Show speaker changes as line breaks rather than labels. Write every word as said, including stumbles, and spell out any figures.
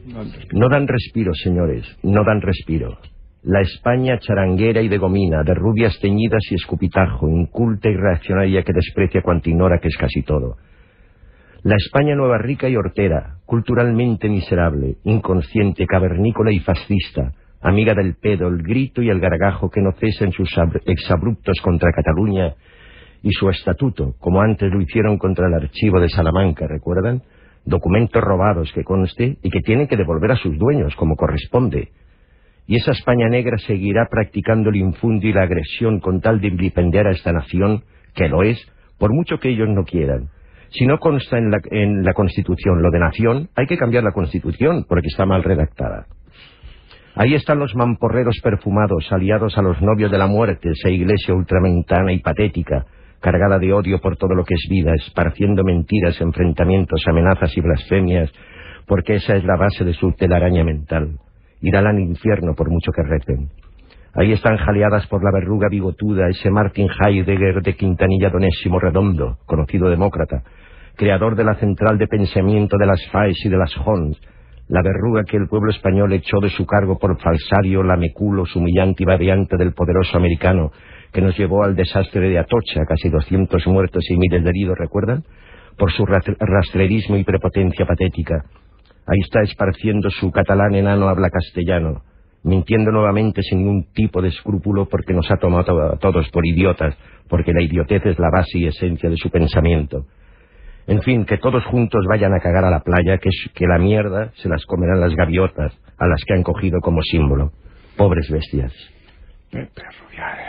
No dan respiro, señores, no dan respiro. La España charanguera y de gomina, de rubias teñidas y escupitajo, inculta y reaccionaria que desprecia cuanto ignora que es casi todo. La España nueva rica y hortera, culturalmente miserable, inconsciente, cavernícola y fascista, amiga del pedo, el grito y el gargajo que no cesa en sus exabruptos contra Cataluña y su estatuto, como antes lo hicieron contra el archivo de Salamanca, ¿recuerdan? Documentos robados que conste y que tienen que devolver a sus dueños, como corresponde. Y esa España negra seguirá practicando el infundio y la agresión con tal de vilipendiar a esta nación, que lo es, por mucho que ellos no quieran. Si no consta en la, en la Constitución lo de nación, hay que cambiar la Constitución, porque está mal redactada. Ahí están los mamporreros perfumados, aliados a los novios de la muerte, esa iglesia ultramontana y patética, cargada de odio por todo lo que es vida, esparciendo mentiras, enfrentamientos, amenazas y blasfemias, porque esa es la base de su telaraña mental. Irán al infierno por mucho que recen. Ahí están jaleadas por la verruga bigotuda ese Martin Heidegger de Quintanilla Donésimo Redondo, conocido demócrata, creador de la central de pensamiento de las Faes y de las Hons, la verruga que el pueblo español echó de su cargo por falsario, lameculos, humillante y variante del poderoso americano, que nos llevó al desastre de Atocha, casi doscientos muertos y miles de heridos, ¿recuerdan? Por su rastrerismo y prepotencia patética. Ahí está esparciendo su catalán enano habla castellano, mintiendo nuevamente sin ningún tipo de escrúpulo porque nos ha tomado a todos por idiotas, porque la idiotez es la base y esencia de su pensamiento. En fin, que todos juntos vayan a cagar a la playa, que, que la mierda se las comerán las gaviotas, a las que han cogido como símbolo. Pobres bestias.
Pepe Rubiales.